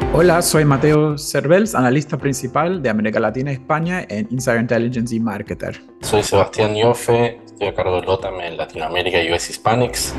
Hola, soy Mateo Cervels, analista principal de América Latina y España en Insider Intelligence y Marketer. Soy Sebastián Yofe, estoy a cargo del LOTAM en Latinoamérica y US Hispanics.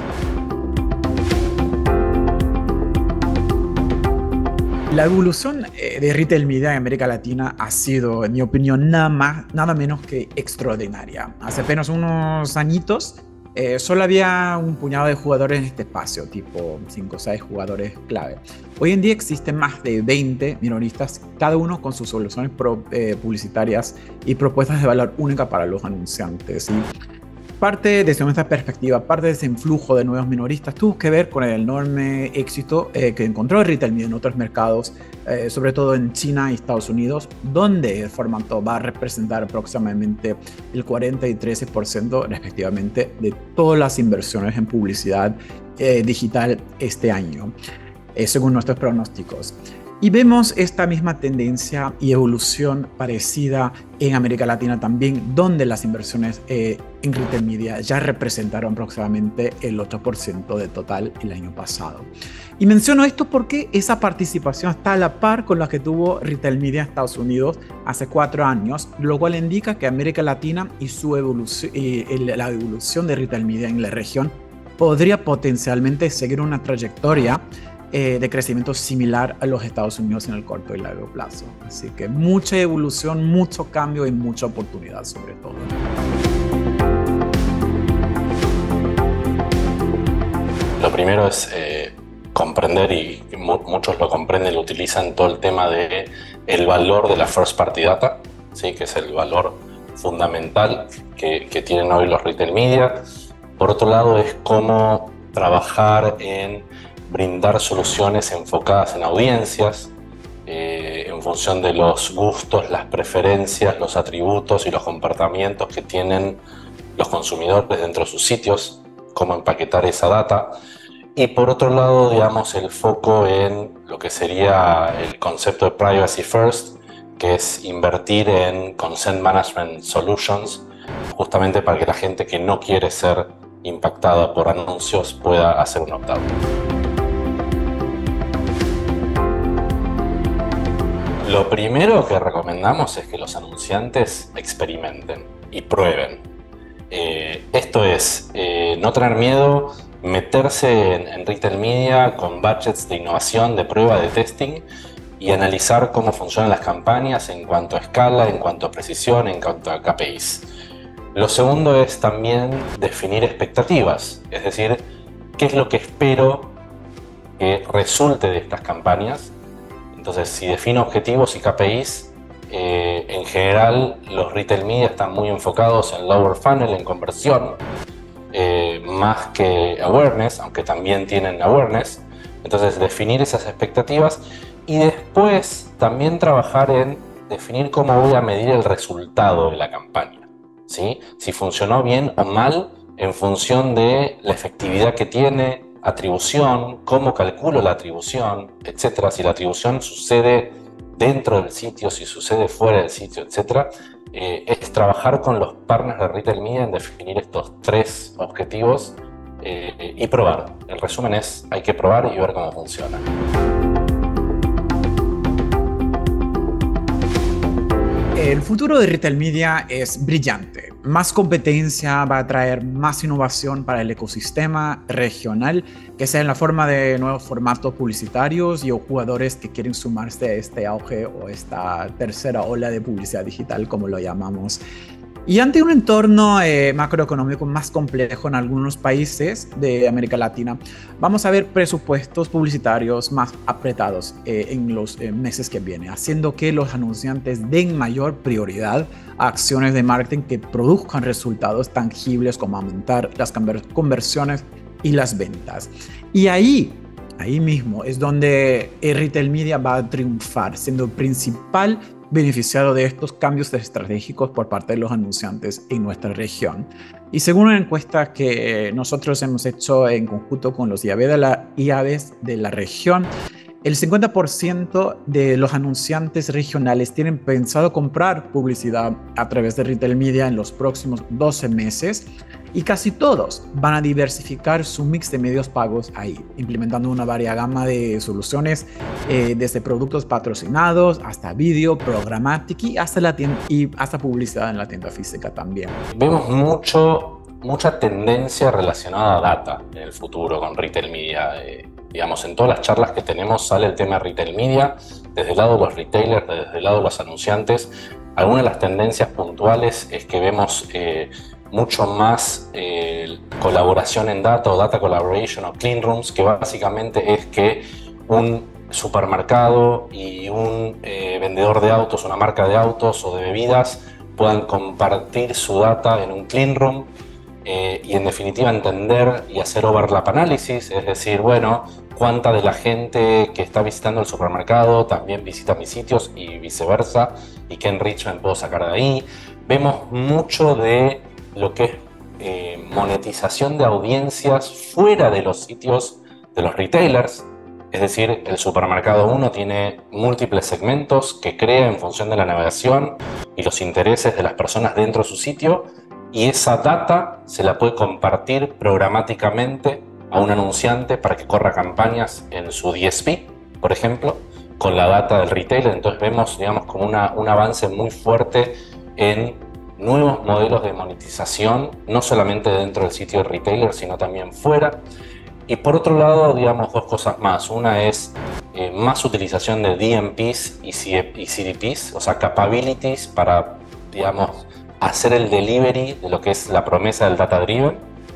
La evolución de retail media en América Latina ha sido, en mi opinión, nada más, nada menos que extraordinaria. Hace apenas unos añitos, solo había un puñado de jugadores en este espacio, tipo 5 o 6 jugadores clave. Hoy en día existen más de 20 minoristas, cada uno con sus soluciones publicitarias y propuestas de valor única para los anunciantes. Y parte desde nuestra perspectiva, parte de ese influjo de nuevos minoristas tuvo que ver con el enorme éxito que encontró el retail media en otros mercados, sobre todo en China y Estados Unidos, donde el formato va a representar aproximadamente el 40 y 13% respectivamente de todas las inversiones en publicidad digital este año, según nuestros pronósticos. Y vemos esta misma tendencia y evolución parecida en América Latina también, donde las inversiones en retail media ya representaron aproximadamente el 8% del total el año pasado. Y menciono esto porque esa participación está a la par con la que tuvo retail media en Estados Unidos hace 4 años, lo cual indica que América Latina y su evolución, la evolución de retail media en la región podría potencialmente seguir una trayectoria de crecimiento similar a los Estados Unidos en el corto y largo plazo. Así que mucha evolución, mucho cambio y mucha oportunidad sobre todo. Lo primero es comprender, y muchos lo comprenden, lo utilizan, todo el tema de el valor de la first party data, ¿sí? Que es el valor fundamental que tienen hoy los retail media. Por otro lado, es cómo trabajar en brindar soluciones enfocadas en audiencias, en función de los gustos, las preferencias, los atributos y los comportamientos que tienen los consumidores dentro de sus sitios, cómo empaquetar esa data. Y por otro lado, digamos, el foco en lo que sería el concepto de Privacy First, que es invertir en Consent Management Solutions, justamente para que la gente que no quiere ser impactada por anuncios pueda hacer un opt-out. Lo primero que recomendamos es que los anunciantes experimenten y prueben. Esto es no tener miedo, meterse en retail media con budgets de innovación, de prueba, de testing, y analizar cómo funcionan las campañas en cuanto a escala, en cuanto a precisión, en cuanto a KPIs. Lo segundo es también definir expectativas, es decir, qué es lo que espero que resulte de estas campañas. Entonces, si defino objetivos y KPIs, en general los retail media están muy enfocados en lower funnel, en conversión, más que awareness, aunque también tienen awareness. Entonces, definir esas expectativas y después también trabajar en definir cómo voy a medir el resultado de la campaña, ¿sí? Si funcionó bien o mal en función de la efectividad que tiene, atribución, cómo calculo la atribución, etcétera. Si la atribución sucede dentro del sitio, si sucede fuera del sitio, etcétera. Es trabajar con los partners de retail media en definir estos 3 objetivos y probar. El resumen es, hay que probar y ver cómo funciona. El futuro de retail media es brillante. Más competencia va a traer más innovación para el ecosistema regional, que sea en la forma de nuevos formatos publicitarios y o jugadores que quieren sumarse a este auge o esta tercera ola de publicidad digital, como lo llamamos. Y ante un entorno macroeconómico más complejo en algunos países de América Latina, vamos a ver presupuestos publicitarios más apretados en los meses que vienen, haciendo que los anunciantes den mayor prioridad a acciones de marketing que produzcan resultados tangibles como aumentar las conversiones y las ventas. Y ahí mismo es donde el retail media va a triunfar, siendo el principal beneficiado de estos cambios estratégicos por parte de los anunciantes en nuestra región. Y según una encuesta que nosotros hemos hecho en conjunto con los IABs de la región, el 50% de los anunciantes regionales tienen pensado comprar publicidad a través de retail media en los próximos 12 meses y casi todos van a diversificar su mix de medios pagos ahí, implementando una varia gama de soluciones, desde productos patrocinados hasta vídeo, programático y hasta publicidad en la tienda física también. Vemos mucha tendencia relacionada a data en el futuro con retail media. Digamos, en todas las charlas que tenemos sale el tema de retail media, desde el lado de los retailers, desde el lado de los anunciantes. Algunas de las tendencias puntuales es que vemos mucho más colaboración en data o data collaboration o clean rooms, que básicamente es que un supermercado y un vendedor de autos, una marca de autos o de bebidas puedan compartir su data en un clean room y en definitiva entender y hacer overlap análisis, es decir, bueno, cuánta de la gente que está visitando el supermercado también visita mis sitios y viceversa, y qué enrichment puedo sacar de ahí. Vemos mucho de lo que es monetización de audiencias fuera de los sitios de los retailers. Es decir, el supermercado 1 tiene múltiples segmentos que crea en función de la navegación y los intereses de las personas dentro de su sitio, y esa data se la puede compartir programáticamente a un anunciante para que corra campañas en su DSP, por ejemplo, con la data del retailer. Entonces vemos, digamos, como un avance muy fuerte en nuevos modelos de monetización, no solamente dentro del sitio del retailer, sino también fuera. Y por otro lado, digamos, dos cosas más. Una es más utilización de DMPs y CDPs, o sea, capabilities para, digamos, hacer el delivery de lo que es la promesa del data driven.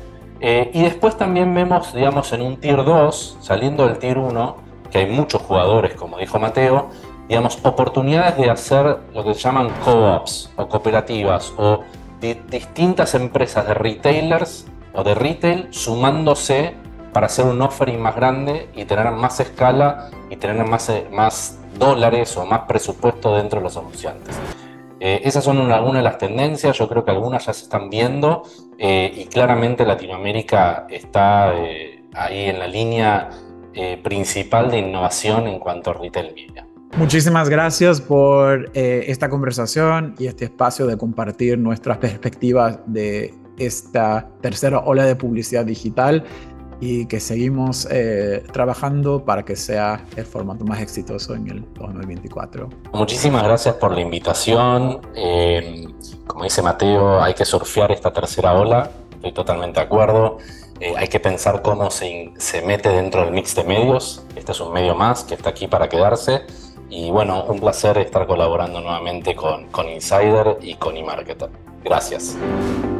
Y después también vemos, digamos, en un Tier 2, saliendo del Tier 1, que hay muchos jugadores, como dijo Mateo, digamos, oportunidades de hacer lo que se llaman co-ops o cooperativas o distintas empresas de retailers o de retail sumándose para hacer un offering más grande y tener más escala y tener más dólares o más presupuesto dentro de los anunciantes. Esas son algunas de las tendencias. Yo creo que algunas ya se están viendo y claramente Latinoamérica está ahí en la línea principal de innovación en cuanto a retail media. Muchísimas gracias por esta conversación y este espacio de compartir nuestras perspectivas de esta tercera ola de publicidad digital, y que seguimos trabajando para que sea el formato más exitoso en el 2024. Muchísimas gracias por la invitación. Como dice Mateo, hay que surfear esta tercera ola, estoy totalmente de acuerdo. Hay que pensar cómo se mete dentro del mix de medios. Este es un medio más que está aquí para quedarse. Y bueno, un placer estar colaborando nuevamente con Insider y con eMarketer. Gracias.